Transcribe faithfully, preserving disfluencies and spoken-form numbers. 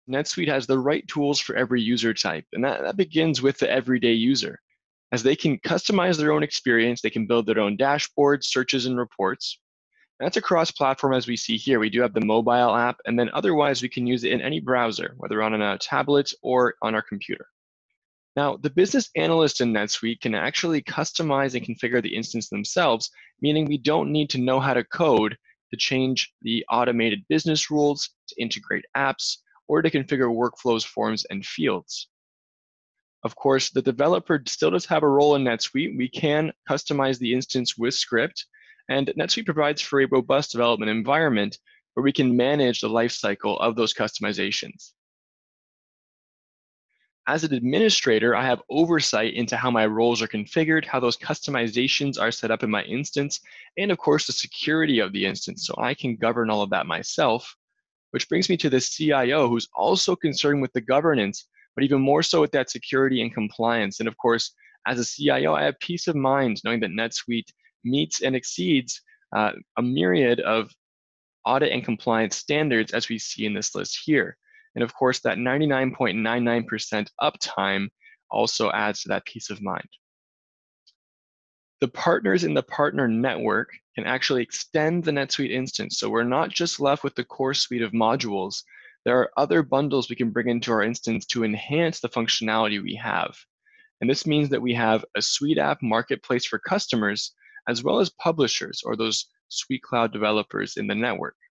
NetSuite has the right tools for every user type, and that, that begins with the everyday user. As they can customize their own experience, they can build their own dashboards, searches, and reports. And that's across platform as we see here. We do have the mobile app, and then otherwise we can use it in any browser, whether on a tablet or on our computer. Now, the business analyst in NetSuite can actually customize and configure the instance themselves, meaning we don't need to know how to code to change the automated business rules, to integrate apps, or to configure workflows, forms, and fields. Of course, the developer still does have a role in NetSuite. We can customize the instance with script, and NetSuite provides for a robust development environment where we can manage the lifecycle of those customizations. As an administrator, I have oversight into how my roles are configured, how those customizations are set up in my instance, and of course, the security of the instance. So I can govern all of that myself, which brings me to the C I O, who's also concerned with the governance, but even more so with that security and compliance. And of course, as a C I O, I have peace of mind knowing that NetSuite meets and exceeds uh, a myriad of audit and compliance standards as we see in this list here. And of course, that ninety-nine point nine nine percent uptime also adds to that peace of mind. The partners in the partner network can actually extend the NetSuite instance. So we're not just left with the core suite of modules. There are other bundles we can bring into our instance to enhance the functionality we have. And this means that we have a Suite App marketplace for customers, as well as publishers or those Suite Cloud developers in the network.